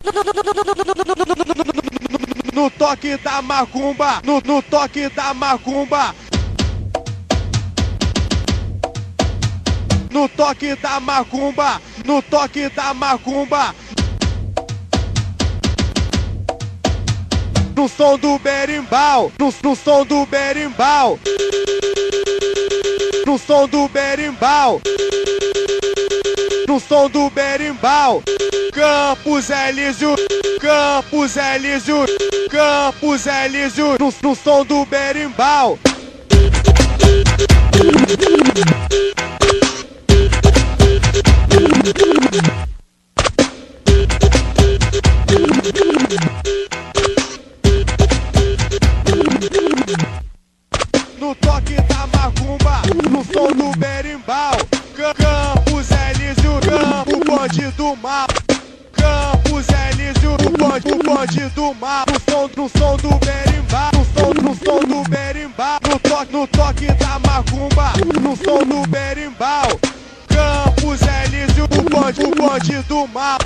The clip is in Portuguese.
No toque da macumba, no toque da macumba. No toque da macumba, no toque da macumba. No som do berimbau, no som do berimbau. No som do berimbau. No som do berimbau. Campos Elísio, Campos Elísio, Campos Elísio. No som do berimbau. No toque da macumba, no som do berimbau. Campos Elísio, o bonde do mal. Campos Elísio, o bonde do mal. No som do berimbau, no som do berimbau. No toque da macumba, no som do berimbau. Campos Elísio, o bonde do mal.